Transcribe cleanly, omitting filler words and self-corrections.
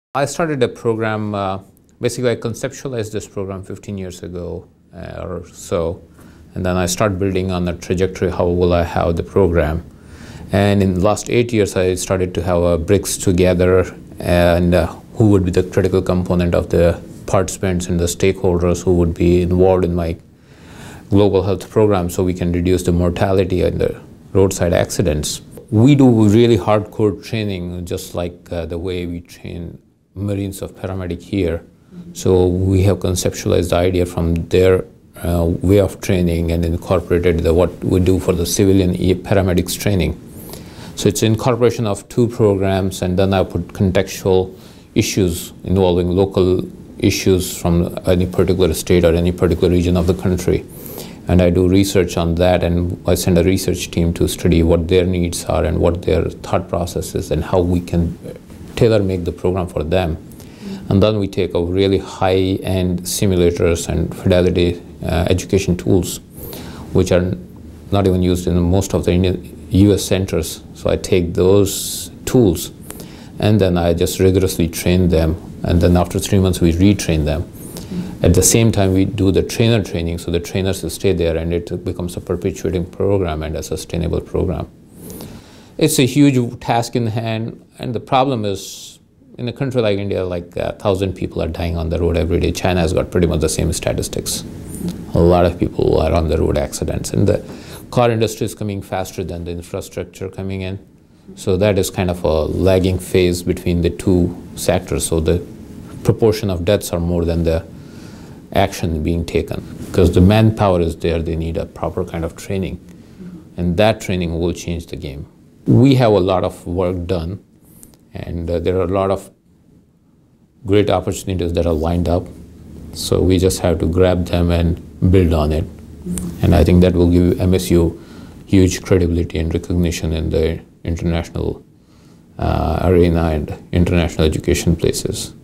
I started a program, basically I conceptualized this program 15 years ago or so, and then I started building on the trajectory, how will I have the program. And in the last 8 years, I started to have bricks together and who would be the critical component of the participants and the stakeholders who would be involved in my global health program so we can reduce the mortality and the roadside accidents. We do really hardcore training, just like the way we train Marines of paramedic here. So we have conceptualized the idea from their way of training and incorporated what we do for the civilian paramedics training. So it's incorporation of two programs, and then I put contextual issues involving local issues from any particular state or any particular region of the country. And I do research on that, and I send a research team to study what their needs are and what their thought process is and how we can tailor-make the program for them. And then we take a really high-end simulators and fidelity education tools, which are not even used in most of the US centers. So I take those tools and then I just rigorously train them, and then after 3 months we retrain them. At the same time we do the trainer training, so the trainers will stay there and it becomes a perpetuating program and a sustainable program. It's a huge task in hand, and the problem is in a country like India, like 1,000 people are dying on the road every day. China has got pretty much the same statistics. A lot of people are on the road accidents, and the car industry is coming faster than the infrastructure coming in. So that is kind of a lagging phase between the two sectors. So the proportion of deaths are more than the action being taken. Because the manpower is there, they need a proper kind of training. And that training will change the game. We have a lot of work done, and there are a lot of great opportunities that are lined up. So we just have to grab them and build on it. And I think that will give MSU huge credibility and recognition in the international arena and international education places.